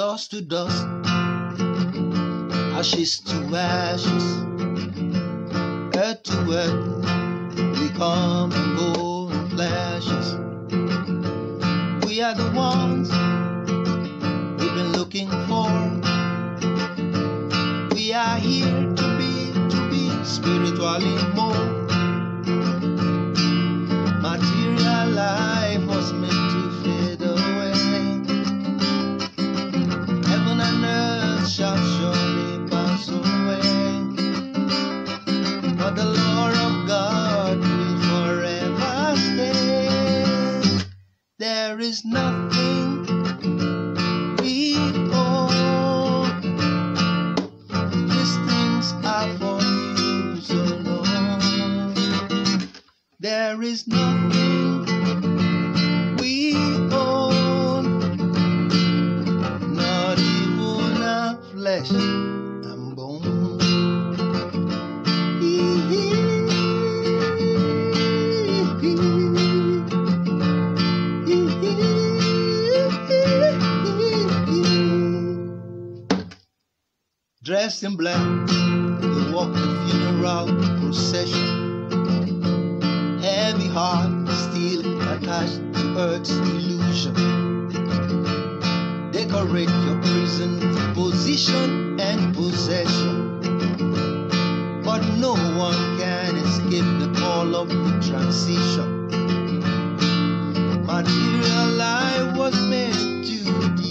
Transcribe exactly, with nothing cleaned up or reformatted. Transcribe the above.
dust to dust, ashes to ashes, earth to earth, we come and go in flashes. We are the ones we've been looking for. We are here to be, to be spiritually more. Material life was meant to fade away. Heaven and earth shall surely pass away, but the law of God will forever stay. There is nothing we own. These things are for use alone. There is nothing we own, not even our flesh and bone. Dressed in black, they walk the funeral procession. Heavy heart, still attached to earth's illusion. Decorate your prison, position and possession, but no one can escape the call of the transition. Material life was meant to